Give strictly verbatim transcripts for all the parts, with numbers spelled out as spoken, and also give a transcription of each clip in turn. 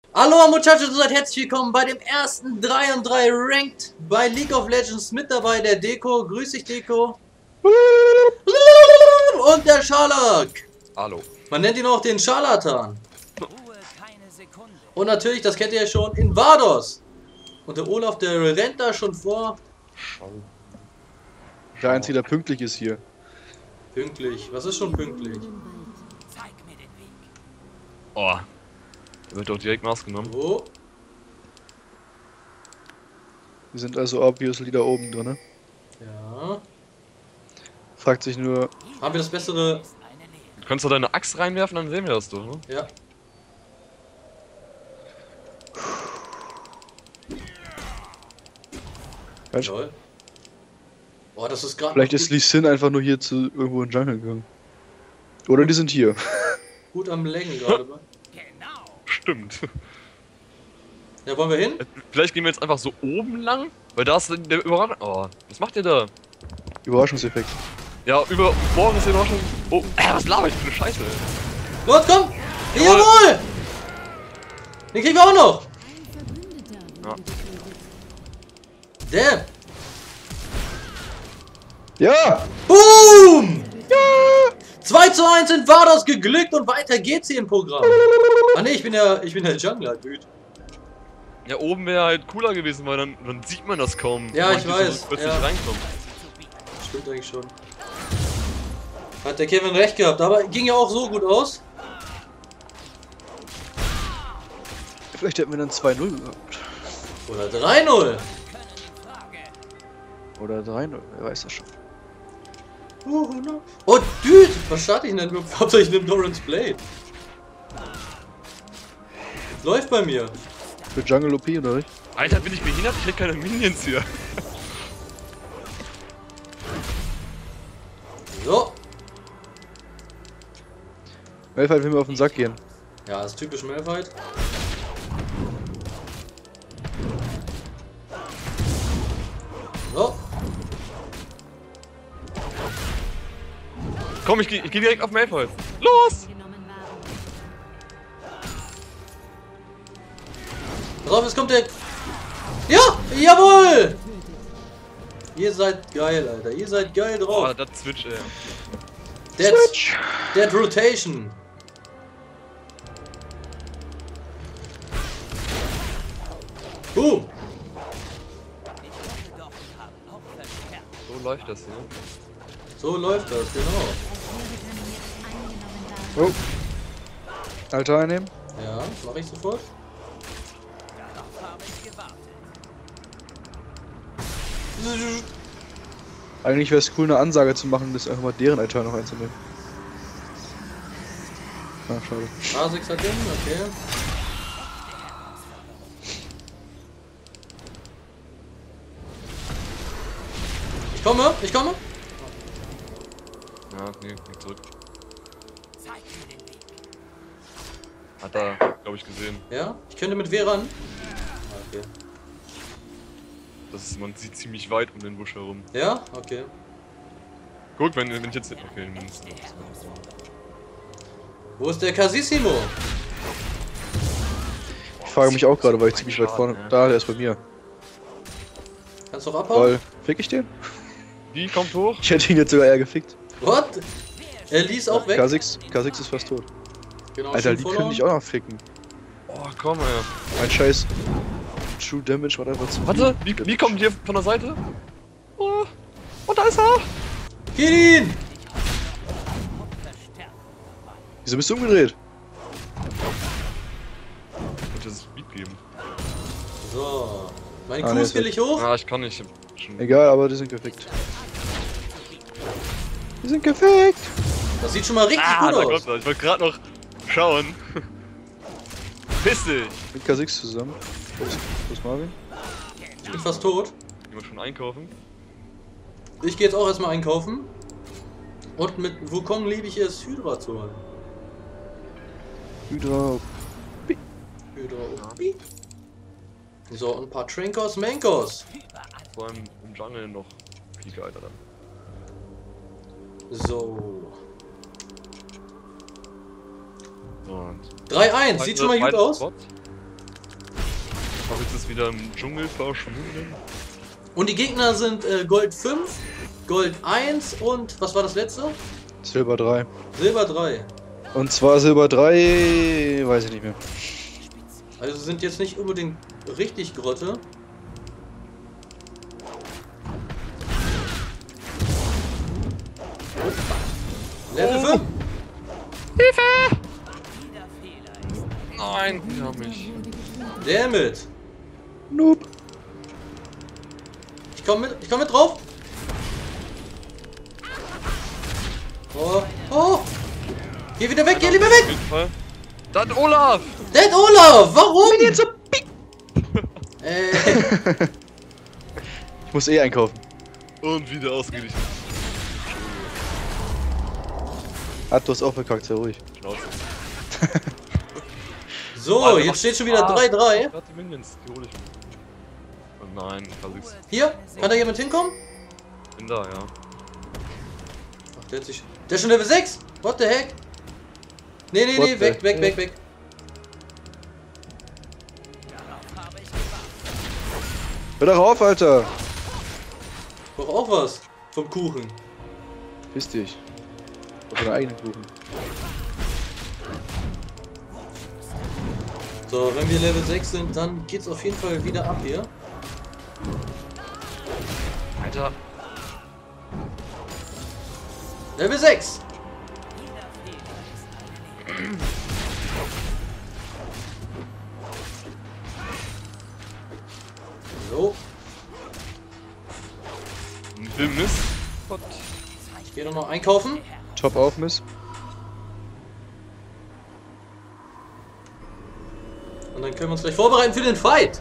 Hallo Muchachos, seid herzlich willkommen bei dem ersten drei und drei Ranked bei League of Legends. Mit dabei der Deko. Grüß dich, Deko. Und der Scharlak. Hallo. Man nennt ihn auch den Scharlatan. Und natürlich, das kennt ihr ja schon, in Vados. Und der Olaf, der rennt da schon vor. Der Einzige, der pünktlich ist hier. Pünktlich. Was ist schon pünktlich? Oh. Da wird doch direkt Maß genommen. Oh. Wir sind also obviously da oben drin, ne? Ja. Fragt sich nur... Haben wir das bessere... Du kannst doch deine Axt reinwerfen, dann sehen wir das doch, ne? Ja. Weißt, Toll. Boah, das ist gerade... vielleicht ist Lee Sin einfach nur hier zu irgendwo in den Jungle gegangen. Oder die sind hier. Gut am Längen gerade. Stimmt. Ja, wollen wir hin? Vielleicht gehen wir jetzt einfach so oben lang, weil da ist der Überraschung. Oh, was macht ihr da? Überraschungseffekt. Ja, über morgen ist die Überraschung. Oh, äh, was laber ich für eine Scheiße, ey. Los, komm! Jawohl! Den kriegen wir auch noch! Ja. Damn! Ja! Boom! Ja! zwei zu eins sind Vados geglückt und weiter geht's hier im Programm. Ah ne, ich bin ja, ich bin der Jungler, dude. Ja, oben wäre halt cooler gewesen, weil dann, dann sieht man das kaum. Ja, wenn ich die weiß, So plötzlich ja. reinkommen. Stimmt eigentlich schon. Hat der Kevin recht gehabt, aber ging ja auch so gut aus. Vielleicht hätten wir dann zwei null gehabt. Oder drei null. Oder drei null, wer weiß das schon. Oh, dude! Was starte ich denn überhaupt? Hauptsache ich nehme Doran's Blade. Läuft bei mir. Für Jungle O P oder nicht? Alter, bin ich behindert? Ich hätte keine Minions hier. So. Malphite will mir auf den Sack gehen. Ja, das ist typisch Malphite. So. Komm, ich geh, ich geh direkt auf Malphite. Los! Pass auf, jetzt kommt der... Ja! Jawohl! Ihr seid geil, Alter. Ihr seid geil Oh, drauf. das Switch, ey. Dead, Switch! Dead Rotation. Boom! So läuft das hier. So läuft das, genau. Oh. Alter einnehmen. Ja, mach ich sofort. Eigentlich wäre es cool, eine Ansage zu machen, das einfach mal deren Altar noch einzunehmen. Ah, schade. A sechs hat den, okay. Ich komme, ich komme. Ja, nee, nicht zurück. Hat er, glaube ich, gesehen. Ja, ich könnte mit W ran. Okay. Das ist, man sieht ziemlich weit um den Busch herum. Ja, okay. Guck, wenn, wenn ich jetzt... Okay, mindestens. Wo ist der Casissimo? Ich frage mich auch gerade, weil ich ziemlich weit vorne... Da, der ist bei mir. Kannst du auch abhauen? Toll. Fick ich den? Die kommt hoch. Ich hätte ihn jetzt sogar eher gefickt. What? Er ließ auch weg. K sechs, K sechs ist fast tot. Genau, Alter, schon die verloren. können dich auch noch ficken. Oh, komm, ey. Ein Scheiß True Damage war einfach zu Warte, viel. wie, wie kommt ihr von der Seite? Oh, und da ist er! Kill ihn! Wieso bist du umgedreht? Ich das Speed geben. So. Mein Ah, Q nee, skill ich hoch. Ah, ich kann nicht. Schon. Egal, aber die sind gefickt. Die sind gefickt! Das sieht schon mal richtig Ah, gut da aus. kommt er. Ich wollte gerade noch schauen. Piss dich! Mit K sechs zusammen. Wo ist, wo ist Marvin? Ich bin fast tot. Gehen wir schon einkaufen? Ich gehe jetzt auch erstmal einkaufen. Und mit Wukong liebe ich es, Hydra zu holen. Hydra. Hydra. Ja. So, und ein paar Trinkos, Menkos. Vor allem im Jungle noch viel geiler dann. So. Und drei eins, sieht schon mal gut aus. Spot. Aber jetzt ist wieder im Dschungel verschwunden. Und die Gegner sind äh, Gold fünf, Gold eins und was war das letzte? Silber drei. Silber drei. Und zwar Silber drei, weiß ich nicht mehr. Also sind jetzt nicht unbedingt richtig Grotte. Level fünf. Hilfe! Nein, die haben mich. Dammit. Noob. Ich komm mit, ich komm mit drauf. Oh, oh. Geh wieder weg, geh lieber Auf weg. jeden Fall. Dann Olaf! Dead Olaf, warum? Jetzt so äh, Ich muss eh einkaufen. Und wieder ausgeglichen. Ah, du hast auch verkackt, sehr ruhig. Schnauze. so, Warte, jetzt mach- steht schon wieder Ah, drei drei. Gerade die Minions, die hol ich mir. Oh nein, Kha'Zix. Hier, kann da jemand hinkommen? Bin da, ja. Ach, der hat sich... Der ist schon Level sechs? What the heck? Nee, nee, What nee, the weg, weg, heck? weg, weg. Hör doch auf, Alter! Brauch auch was vom Kuchen. Piss dich. Auf deinen eigenen Kuchen. So, wenn wir Level sechs sind, dann geht's auf jeden Fall wieder ab hier. Alter. Level sechs. So, Will Mist. Gott. ich gehe noch mal einkaufen. Top auf, Miss. Und dann können wir uns gleich vorbereiten für den Fight.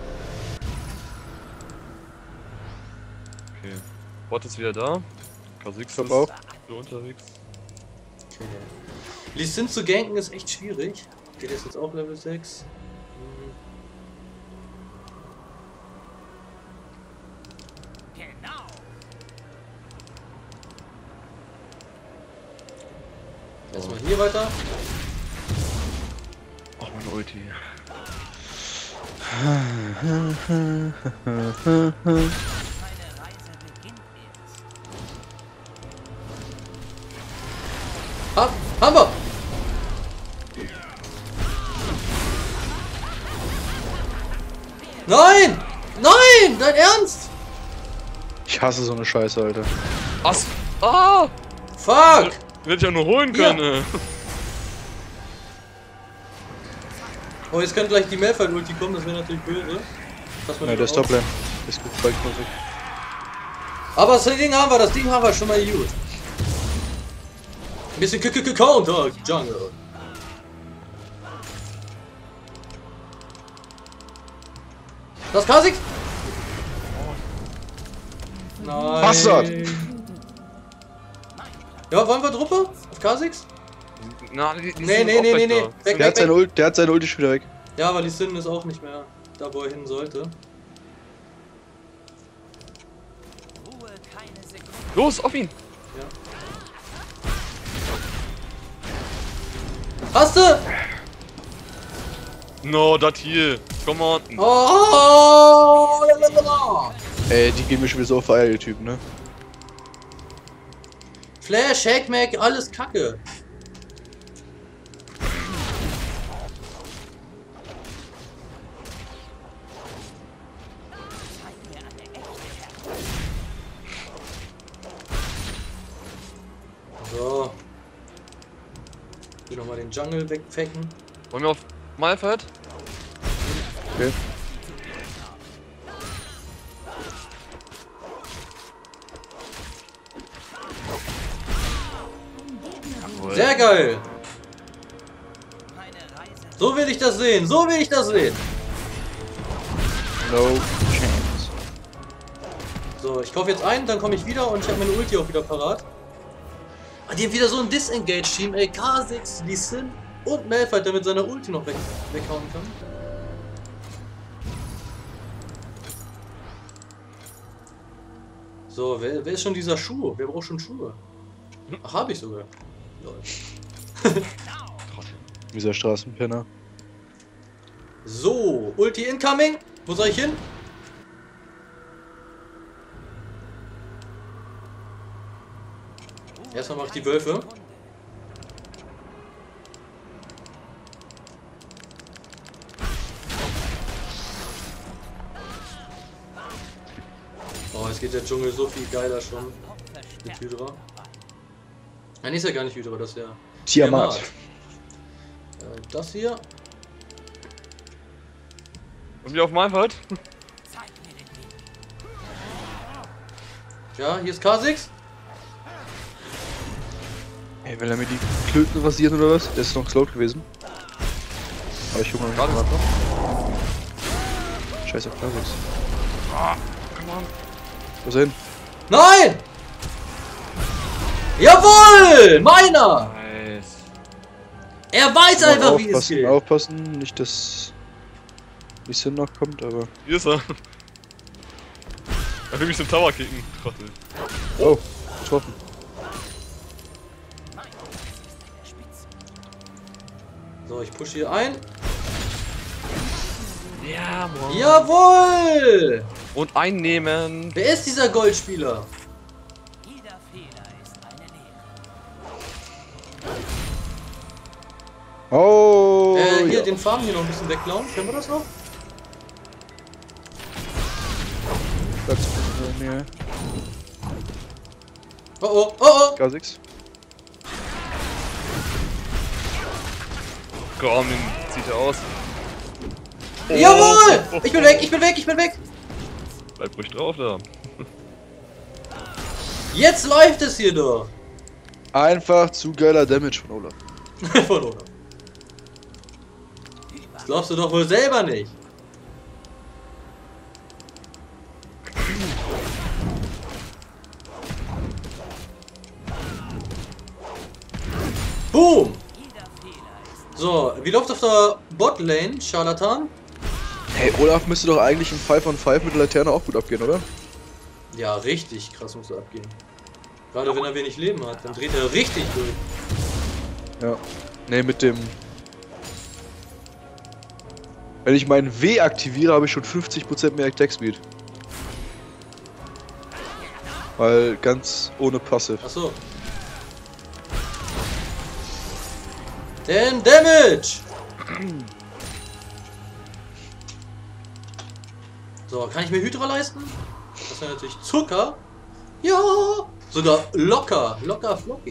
Okay. Bot ist wieder da. Kha'Zix Top ist auf. so unterwegs. Okay. Lee Sin zu ganken ist echt schwierig. Geht jetzt auch Level sechs. Hm. Erstmal hier weiter. Ach, meine Ulti. Ha, haben wir! Nein! Nein! Dein Ernst? Ich hasse so eine Scheiße, Alter. Was? Ah! Fuck! Hätte ich ja nur holen Ja. können. äh. Oh, jetzt könnte gleich die Malphite-Ulti kommen, das wäre natürlich böse. Pass mal Ja, lieber der ist auf. Toplane. Ist gut, bald mal weg. Aber das Ding haben wir, das Ding haben wir schon mal gut. Ein bisschen K-K-Counter, Jungle. Das Kha'Zix? Nein. Bastard! Ja, wollen wir Truppe? Auf Kha'Zix? Na, die, die Nee, sind nee, auch nee, gleich nee, nee. da. Weg, Der weg, hat, seine weg. Ult, der hat seine Ulti schon wieder weg. Ja, aber Lee Sin ist auch nicht mehr da, wo er hin sollte. Los, auf ihn! Hast du? No, das hier. Come on. Oh, lalalala. Ey, die gehen mir schon wieder so auf Eier, die Typen, ne? Flash, Hackmack, alles Kacke. So. Hier nochmal den Jungle wegfecken. Wollen wir auf Malphite? Okay. Jawohl. Sehr geil. So will ich das sehen. So will ich das sehen. No chance. So, ich kaufe jetzt ein, dann komme ich wieder und ich habe meine Ulti auch wieder parat. Ah, die haben wieder so ein Disengage-Team, ey. Kha'Zix, Lee Sin und Malphite, der mit seiner Ulti noch weg, weghauen kann. So, wer, wer ist schon dieser Schuh? Wer braucht schon Schuhe? Ach, habe ich sogar. Lol. Dieser Straßenpenner. So, Ulti incoming. Wo soll ich hin? Erstmal mache ich die Wölfe. Oh, jetzt geht der Dschungel so viel geiler schon. Mit Hydra. Nein, ist ja gar nicht Hydra, das ist ja Tiamat. Tiamat. Äh, das hier. Und wie auf Malfight? Ja, hier ist K sechs. Ey, will er mir die Klöten rasieren oder was? Der ist noch slowed gewesen. Aber ich guck mal gerade noch. Scheiße, klar sechs. Ah, come on. Wo ist er hin? Nein! Jawohl! Meiner! Nice. Er weiß Mal einfach, wie es aufpassen, geht. aufpassen, nicht dass die Sin noch kommt, aber. Hier ist er. Er will mich zum Tower kicken, Trottel. Oh, getroffen. So, ich pushe hier ein. Ja, Mann. Jawohl! Und einnehmen. Wer ist dieser Goldspieler? Jeder Fehler ist eine Lehre. Oh! äh, hier ja. den Farm hier noch ein bisschen wegklauen. Können wir das noch? Platz in der Nähe. Oh oh, oh oh! K sechs. Komm, den zieht er aus. Oh. Jawohl! Ich bin weg, ich bin weg, ich bin weg! Bleib ruhig drauf da. Jetzt läuft es hier doch! Einfach zu geiler Damage von Olaf. Von Olaf. Das glaubst du doch wohl selber nicht. Boom! So, wie läuft auf der Botlane, Charlatan? Hey, Olaf müsste doch eigentlich im five on five mit der Laterne auch gut abgehen, oder? Ja, richtig krass muss er abgehen. Gerade wenn er wenig Leben hat, dann dreht er richtig durch. Ja. Ne, mit dem. Wenn ich meinen W aktiviere, habe ich schon fünfzig Prozent mehr Attack Speed. Weil ganz ohne Passive. Achso. Den Damage! So, kann ich mir Hydra leisten? Das wäre natürlich Zucker. Ja! Sogar locker, locker flockig.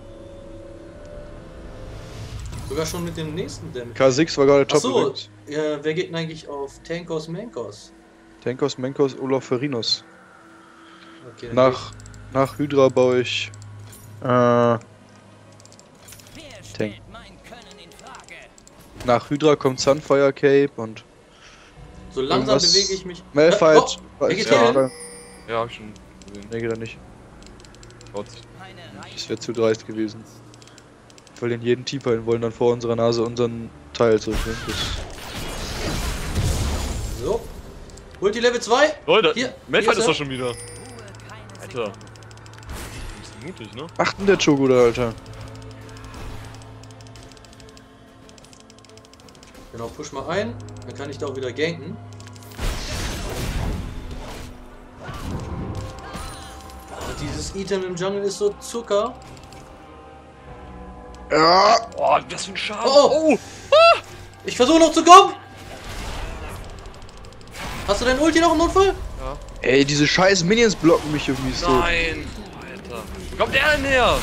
Sogar schon mit dem nächsten Damage. K sechs war gerade top Achso, übrigens. ja, wer geht denn eigentlich auf Tankos Mankos? Tankos, Menkos, Olaf Ferinos. Okay, dann Nach, nach Hydra baue ich. Äh, Wer Tank. stellt mein Können in Frage? nach Hydra kommt Sunfire Cape und. So langsam irgendwas- bewege ich mich. Malphite. Oh, wer geht hier hin? Ja, hab ich schon gesehen. Nee, geht er nicht. Schaut sich. Meine Das wäre zu dreist gewesen. Weil in jeden T-Pile wollen dann vor unserer Nase unseren Teil zurücknehmen. Das So. Holt die Level zwei. Leute, Hier, Malphite hier ist er. doch schon wieder. Ruhe, keine Alter. Sekunde. Bisschen mutig, ne? achten der Chogo da, Alter. Genau, push mal ein. Dann kann ich da auch wieder ganken. Und dieses Item im Jungle ist so Zucker. Ja! Oh, was für ein Schaden. Oh, Ich versuche noch zu kommen. Hast du dein Ulti noch im Notfall? Ey, diese scheiß Minions blocken mich irgendwie so. Nein! Alter. Wo kommt der denn her?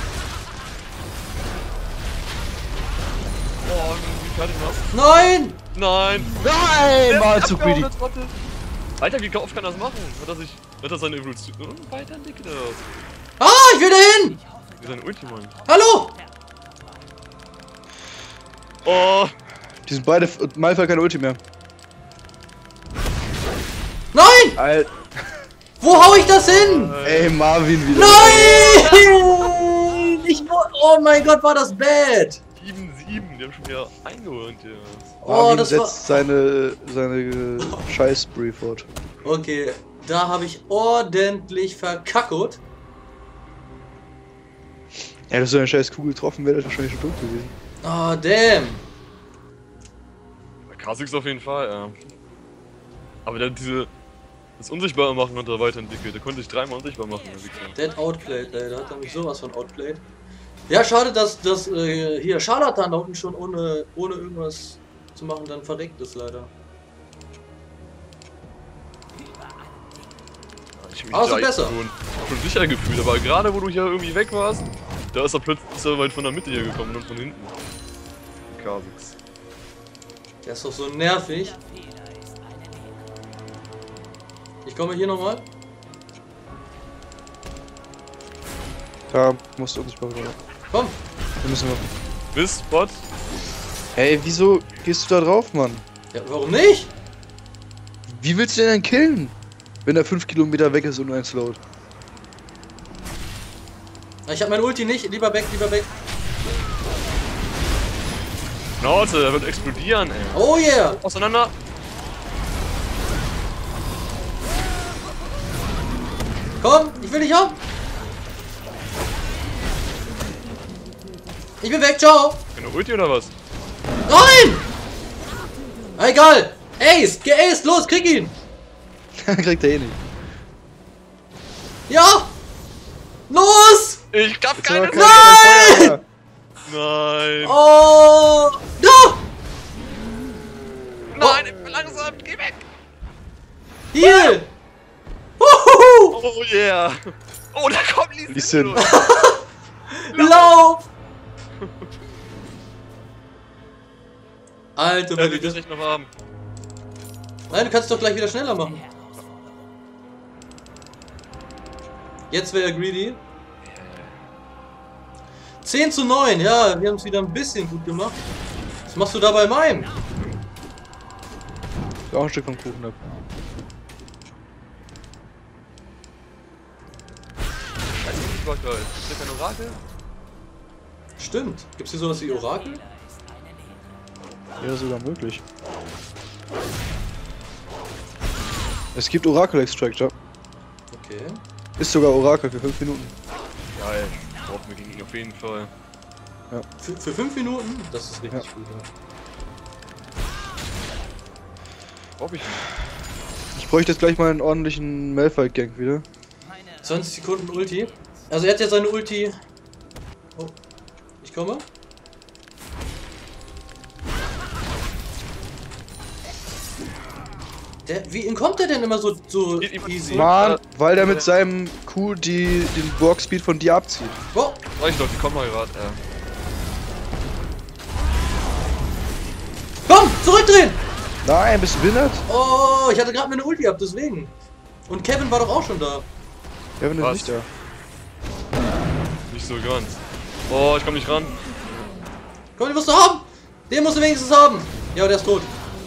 Oh, wie fertig machst Nein! Nein! Nein! Mal zu greedy. Abgehauen, das Trottel. Alter, wie oft kann er das machen? Hat er sich. Hat er seine Evolution weiterentwickelt oder was? Ah, ich will dahin! Wie sein Ulti, Mann. Hallo! Oh! Die sind beide. Malphite keine Ulti mehr. Nein! Alter. Wo hau ich das hin? Ey, Marvin wieder. Nein! Ich wo oh mein Gott, war das bad! sieben sieben, die haben schon wieder eingeholt hier. Oh, Marvin das war... setzt seine, seine Scheiß-Spree fort. Okay, da habe ich ordentlich verkackert. Ja, das ist so eine scheiß Kugel getroffen, wäre das wahrscheinlich schon tot gewesen. Oh, damn. Bei Kha'Zix auf jeden Fall, ja. Aber der hat diese. Das Unsichtbare machen hat er weiterentwickelt. Der konnte sich dreimal unsichtbar machen, der Wichser. Der hat outplayed, ey. Da hat er mich sowas von outplayed. Ja, schade, dass das äh, hier Scharlatan da unten schon ohne, ohne irgendwas zu machen dann verreckt ist, leider. Ich hab mich Also da besser. Schon, schon sicher gefühlt, aber gerade wo du hier irgendwie weg warst, da ist er plötzlich so weit von der Mitte hier gekommen und von hinten. Kha'Zix. Der ist doch so nervig. Ich komme hier nochmal. Da musst du unsichtbar werden. Komm! Wir müssen wir. Bis, Bot. Hey, wieso gehst du da drauf, Mann? Ja, warum nicht? Wie willst du den denn killen? Wenn er fünf Kilometer weg ist und nur ein Slot. Ich hab mein Ulti nicht. Lieber weg, lieber weg. Schnauze, der wird explodieren, ey. Oh yeah! Auseinander. Komm, ich will dich haben. Ich bin weg, ciao. Eine Ulti oder was? Nein! Egal. Ace, geaced, los, krieg ihn. Kriegt er eh nicht. Ja. Los. Ich hab keine Jetzt Zeit. aber kein Feuer. Nein. Oh. Da. Nein, ich bin langsam. Geh weg. Hier. Huhuhu. Oh yeah. Oh, da kommt Lee Lee Sin. Sin. Lauf. Alter, Der Mann, will das... das echt noch haben. Nein, du kannst doch gleich wieder schneller machen. Jetzt wäre er greedy. zehn zu neun, ja, wir haben es wieder ein bisschen gut gemacht. Was machst du da bei meinem? Auch ein Stück vom Kuchen ab. Das war geil. Ist der kein Orakel? Stimmt. Gibt's hier sowas wie Orakel? Ja, sogar möglich. Es gibt Oracle Extractor. Okay. Ist sogar Orakel für fünf Minuten. Geil. Brauchen wir gegen ihn auf jeden Fall. Für, für fünf Minuten? Das ist richtig Ja. gut, ja. Brauch ich nicht. Ich bräuchte jetzt gleich mal einen ordentlichen Malphite-Gang wieder. zwanzig Sekunden Ulti. Also er hat ja seine Ulti. Oh. Ich komme. Der, wie entkommt der denn immer so, so easy? Mann, weil der mit seinem Q die, den Walk-Speed von dir abzieht. Oh, Reicht doch, die kommen mal gerade. Äh. komm, zurückdrehen! Nein, bist du behindert? Oh, ich hatte gerade meine Ulti ab, deswegen. Und Kevin war doch auch schon da. Kevin ist Was? nicht da. Nicht so ganz. Oh, ich komm nicht ran. Komm, den musst du haben! Den musst du wenigstens haben! Ja, der ist tot.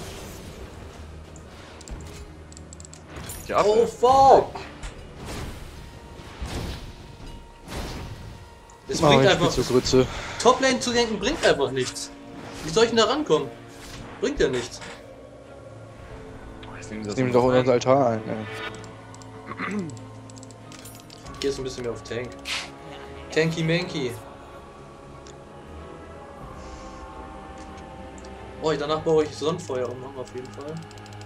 Die Ab. Oh, fuck! Es Oh, bringt ich einfach... bin zur Grütze. Toplane zu denken bringt einfach nichts. Wie soll ich denn da rankommen? Bringt ja nichts. Jetzt nehmen wir das Nehmen noch doch ein. unser Altar ein. Ey. Hier ist ein bisschen mehr auf Tank. Tanky Manky. Oh, danach baue ich Sonnenfeuer um, machen wir auf jeden Fall.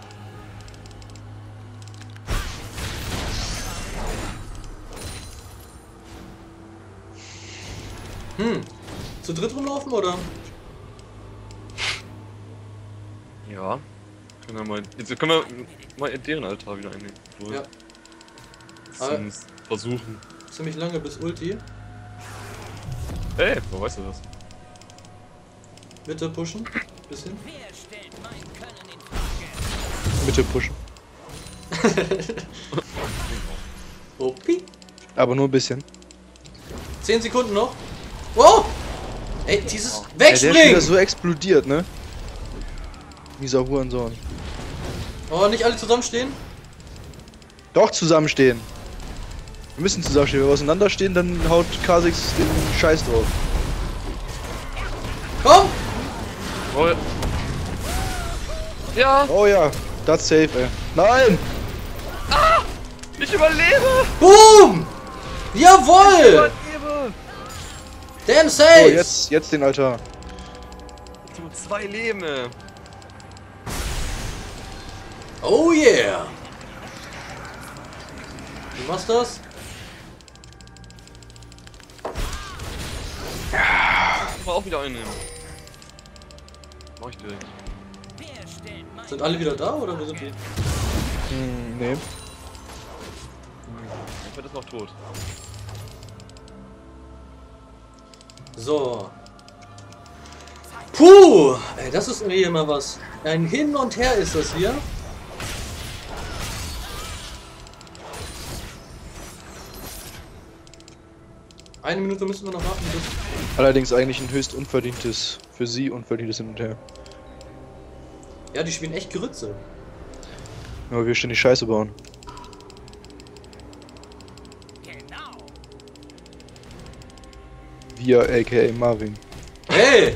Hm. Zu dritt rumlaufen oder? Ja. Können wir mal. Jetzt können wir mal deren Altar wieder einnehmen. Obwohl, Ja. zumindest versuchen. Ziemlich lange bis Ulti. Ey, wo weißt du das? Bitte pushen. Bisschen. Wer stellt mein Können in Frage? Bitte pushen. Opi. Aber nur ein bisschen. zehn Sekunden noch. Wow! Ey, dieses Ey, der ist wieder Wegspringen! so explodiert, ne? Dieser Hurensohn. Oh, nicht alle zusammenstehen? Doch zusammenstehen. Wir müssen zusammenstehen. Wenn wir auseinanderstehen, dann haut Kha'Zix den Scheiß drauf. Komm! Oh, ja, Oh ja, das safe, ey. Nein! ich überlebe! Boom! Jawoll! Überlebe! Damn Oh, safe! jetzt, jetzt den Altar. Jetzt nur zwei Leben, ey. Oh yeah! Du machst das? Mal auch wieder einnehmen. Mach ich direkt. Wer stellt mein Sind alle wieder da oder wo sind die? Hm, nee. Ich werde das noch tot. So. Puh! Ey, das ist irgendwie immer was. Ein Hin und Her ist das hier. Eine Minute müssen wir noch warten. Bis Allerdings eigentlich ein höchst unverdientes, für sie unverdientes Hin und Her. ja, die spielen echt Grütze. Aber wir stehen die Scheiße bauen. genau? Wir, aka Marvin. Hey!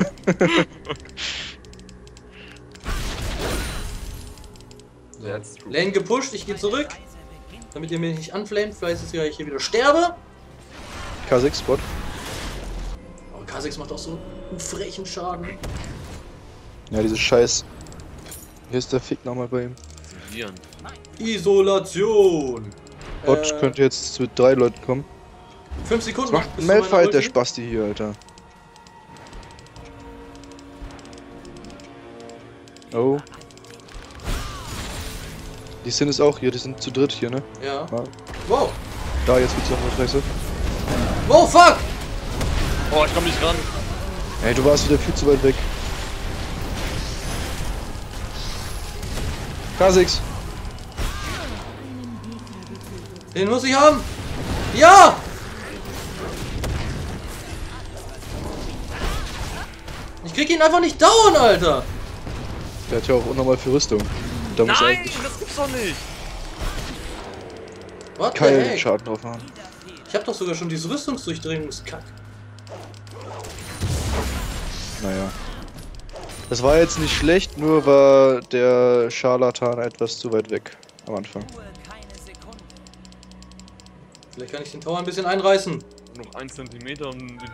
So. That's true. Lane gepusht, ich gehe zurück, damit ihr mich nicht anflamet. Vielleicht ist ja ich hier wieder sterbe. K sechs Spot. Oh, K sechs macht auch so einen frechen Schaden. Ja, dieses Scheiß. Hier ist der Fick nochmal bei ihm. Isolieren. Isolation. Bot Äh, könnte jetzt mit drei Leuten kommen. fünf Sekunden Was macht bis ein zu meiner Malfight, der Ulti. Spasti hier, Alter? Oh. Die Sin ist auch hier, die sind zu dritt hier, ne? Ja. Ja. Wow. Da, jetzt wird's noch was Reflexe. Wow, fuck! Oh, ich komm nicht ran. Ey, du warst wieder viel zu weit weg. K sechs. Den muss ich haben. Ja! Ich krieg ihn einfach nicht down, Alter. Der hat ja auch unnormal viel Rüstung. Da muss Nein, eigentlich das gibt's doch nicht. What the keinen heck? Schaden drauf haben. Ich hab doch sogar schon diese Rüstungsdurchdringungskack. Naja. Das war jetzt nicht schlecht, nur war der Scharlatan etwas zu weit weg am Anfang. Ruhe, keine Sekunde. Vielleicht kann ich den Tower ein bisschen einreißen. Noch ein Zentimeter und die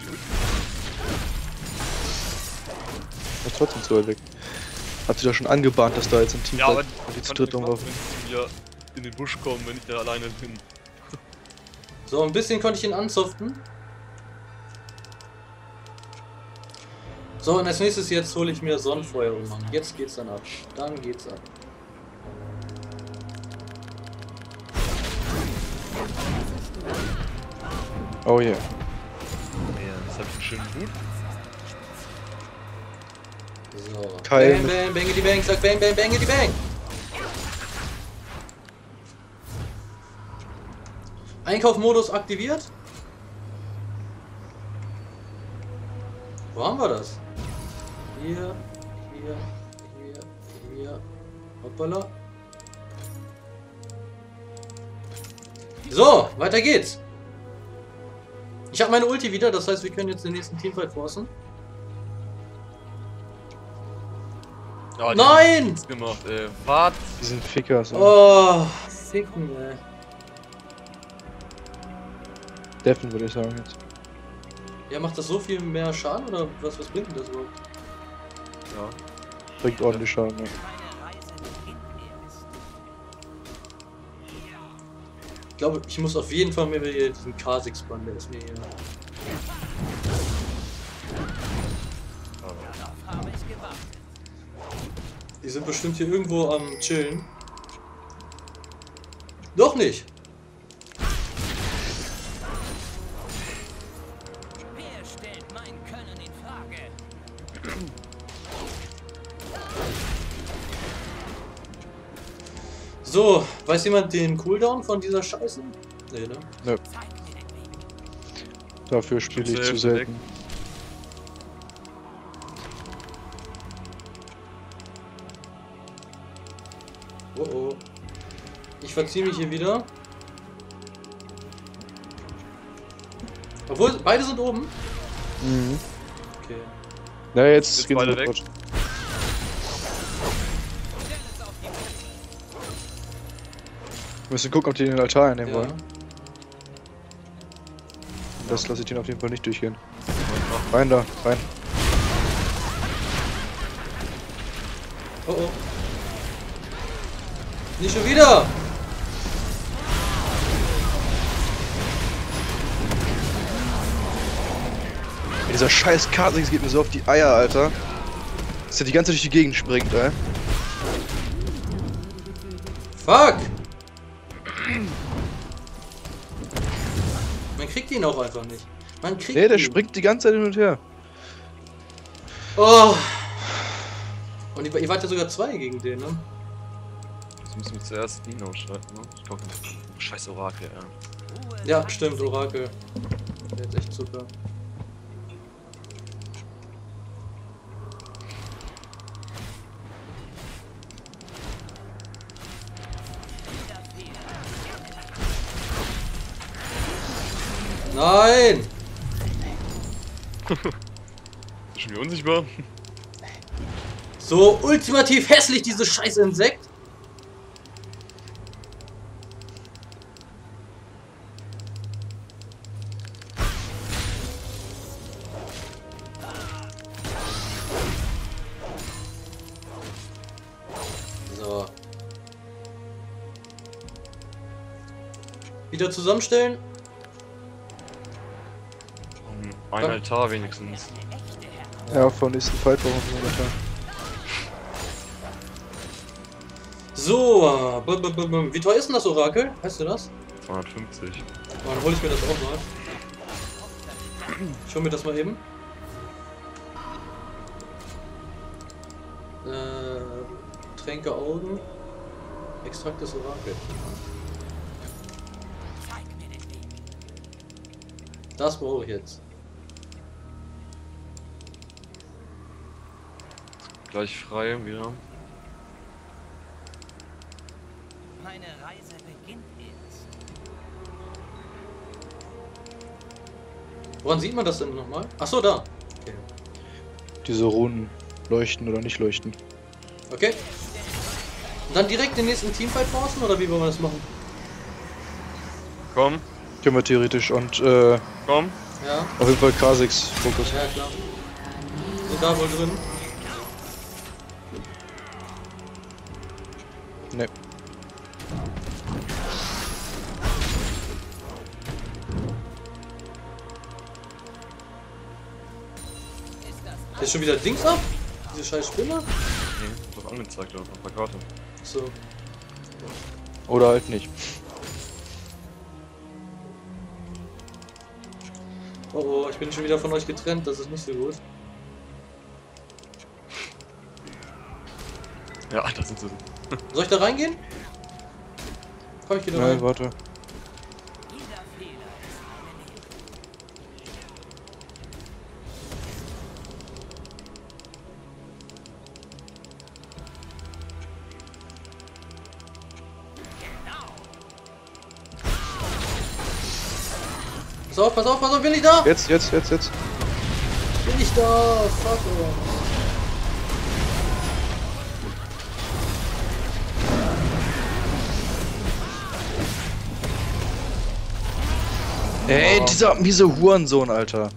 War trotzdem zu weit weg. Hat sich doch schon angebahnt, dass da jetzt ein Team Ja, aber die zu kann dritt ich nicht rumlaufen. machen, wenn die ja in den Busch kommen, wenn ich da alleine bin. So, ein bisschen konnte ich ihn anzuften. So, und als nächstes jetzt hole ich mir Sonnenfeuer um. Mann. Jetzt geht's dann ab. Dann geht's ab. Oh yeah. Ja, das hab ich einen schönen Hut. So. Kein- Bang, bang, bangity bang, sag bang, bang, bangity bang. Einkaufmodus aktiviert. Wo haben wir das? Hier, hier, hier, hier. Hoppala. So, weiter geht's. Ich habe meine Ulti wieder, das heißt, wir können jetzt den nächsten Teamfight forcen. Ja, die Nein! haben nichts gemacht, ey. Was? Die sind Ficker. So. Oh, ficken, ey. Deffen würde ich sagen jetzt. Ja, macht das so viel mehr Schaden oder was, was bringt denn das überhaupt? Ja. Bringt ordentlich Schaden. Ja. Meine Reise beginnt erst. Ich glaube, ich muss auf jeden Fall mir hier diesen K sechs bannen, der ist mir hier. Darauf habe ich gewartet. Die sind bestimmt hier irgendwo am Chillen. Doch nicht! Wer stellt mein Können in Frage? So, weiß jemand den Cooldown von dieser Scheiße? Nee, ne? Nö. Zeig mir den Weg. Dafür spiele ich Zur zu Hälfte selten. Oh oh. Ich verziehe mich hier wieder. Obwohl, beide sind oben. Mhm. Okay. Na, jetzt, Jetzt geht's beide sofort. weg. Stell es auf die Probe. Wir müssen gucken, ob die den Altar einnehmen Ja. wollen. Das lasse ich den auf jeden Fall nicht durchgehen. Rein da, rein. Oh oh. Nicht schon wieder! Dieser scheiß Kha'Zix geht mir so auf die Eier, Alter. Dass der die ganze Zeit durch die Gegend springt, ey. Fuck! Man kriegt ihn auch einfach nicht. Man kriegt Nee, der ihn. springt die ganze Zeit hin und her. Oh! Und ihr, ihr wart ja sogar zwei gegen den, ne? Jetzt müssen wir zuerst ihn ausschalten, ne? Ich glaube, scheiß Orakel, ja. Ja, stimmt, Orakel. Der ist echt super. Nein! Ist schon wieder unsichtbar. So ultimativ hässlich, dieses scheiß Insekt. So. Wieder zusammenstellen. Ein Altar wenigstens. Ja, vom nächsten Fight brauchen wir noch Altar. So, b -b -b -b wie teuer ist denn das Orakel? Weißt du das? zweihundertfünfzig. Oh, dann hol ich mir das auch mal. Ich hol mir das mal eben. Äh, Tränke Augen. Extrakt des Orakels. Das brauche ich jetzt. Gleich frei wieder. Meine Reise beginnt jetzt. Woran sieht man das denn nochmal? Achso, da. Okay. Diese Runen leuchten oder nicht leuchten. Okay. Und dann direkt den nächsten Teamfight forcen oder wie wollen wir das machen? Komm, Können wir theoretisch und äh, komm. Ja, auf jeden Fall Kha'Zix Fokus. ja klar. Sind da wohl drin? Ne. Ist schon wieder Dings ab? Diese scheiß Spinne? Nee, doch angezeigt auf der Karte. So. Oder halt nicht. Oh oh, ich bin schon wieder von euch getrennt, das ist nicht so gut. Ja, das sind so. Soll ich da reingehen? Komm, ich geh da Nein, rein. warte. Jeder Fehler ist eine Lehre. Pass auf, pass auf, pass auf, bin ich da? Jetzt, jetzt, jetzt, jetzt. Bin ich da? Fuck, oh. Ey, dieser miese Hurensohn, Alter.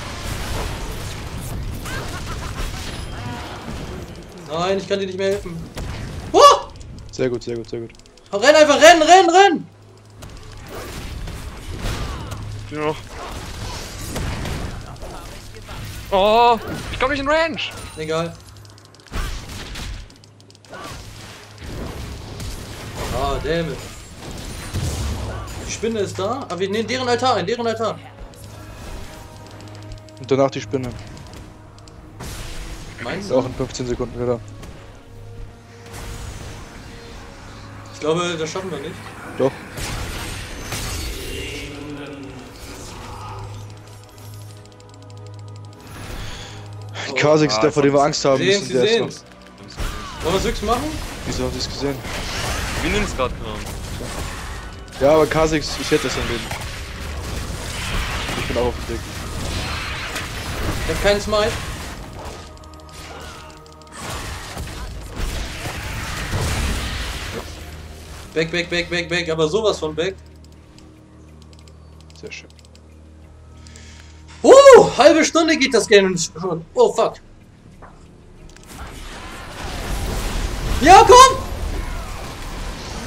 Nein, ich kann dir nicht mehr helfen. Oh! Sehr gut, sehr gut, sehr gut. Renn einfach, renn, renn, renn! Ja. Oh, ich komm nicht in Range. Egal. Ah, damn it. Die Spinne ist da, aber wir nehmen deren Altar ein, deren Altar. Und danach die Spinne. Meinst Ist auch du? in fünfzehn Sekunden wieder. Ich glaube, das schaffen wir nicht. Doch. Kha'Zix ist Ah, der, vor dem wir Angst haben Sie müssen. sehen's, sie Der ist sehen's. Wollen wir es wirklich machen? noch. Wieso habt ihr es gesehen? Wir nehmen es gerade gerade. Ja, aber Kha'Zix, ich hätte es am Leben. Ich bin auch auf dem Weg. Ich hab keinen Smite. Back, back, back, back, back, aber sowas von back. Sehr schön. Uh, halbe Stunde geht das Game schon. Oh fuck. Ja, komm!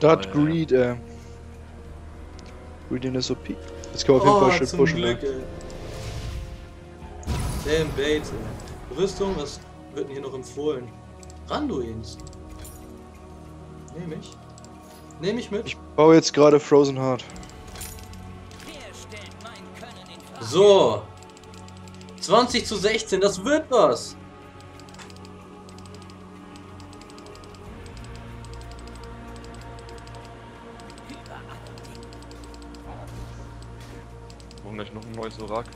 Da hat Ah, ja. Greed, äh. Greediness O P. Jetzt können wir auf jeden Oh, Fall schön zum pushen, Glück, ey. ey. Damn Bait, ey. Rüstung, was wird denn hier noch empfohlen? Randuins. Nehme ich. Nehme ich mit. Ich baue jetzt gerade Frozen Heart. Wer stellt mein Können in Frage? So. zwanzig zu sechzehn, das wird was. Wir brauchen gleich noch ein neues Orakel.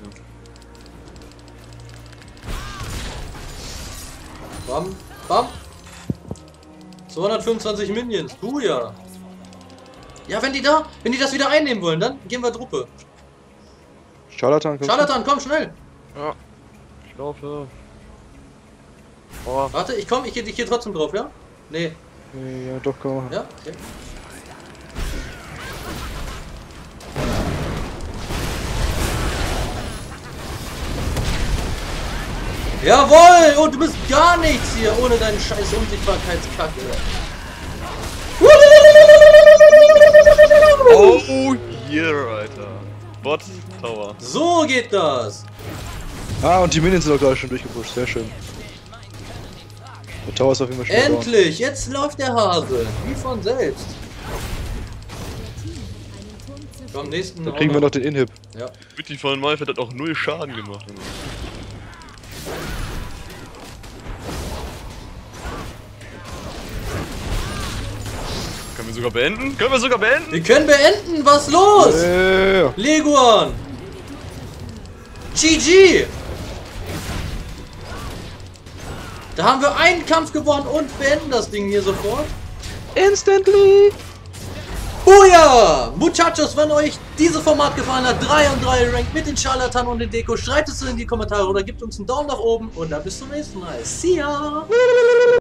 Bam, bam. zweihundertfünfundzwanzig Minions, du ja. Ja, wenn die da, wenn die das wieder einnehmen wollen, dann gehen wir Truppe. Charlatan, kommst du? Charlatan, komm schnell. Ja. Ich laufe. Oh, Warte, ich komm, ich geh, ich geh trotzdem drauf, ja? Nee, Ja, ja, doch, komm mal. ja? Okay. Jawohl! Und du bist gar nichts hier ohne deinen scheiß Unsichtbarkeitskacke. oh yeah, Alter. Bot Tower. So geht das. Ah, und die Minions sind auch gerade schon durchgepusht, sehr schön. Der Tower ist auf jeden Fall schon down. Endlich! Jetzt läuft der Hase. Wie von selbst. Komm, nächsten. Dann kriegen wir noch den Inhib. Ja. Bitte von Malphite hat auch null Schaden gemacht. Können wir sogar beenden? Können wir sogar beenden? Wir können beenden. Was los? Yeah. Leguan. G G. Da haben wir einen Kampf gewonnen und beenden das Ding hier sofort. Instantly! Booyah! Muchachos, wenn euch dieses Format gefallen hat, drei und drei Rank mit den Charlatan und den Deko, schreibt es in die Kommentare oder gebt uns einen Daumen nach oben und dann bis zum nächsten Mal. See ya!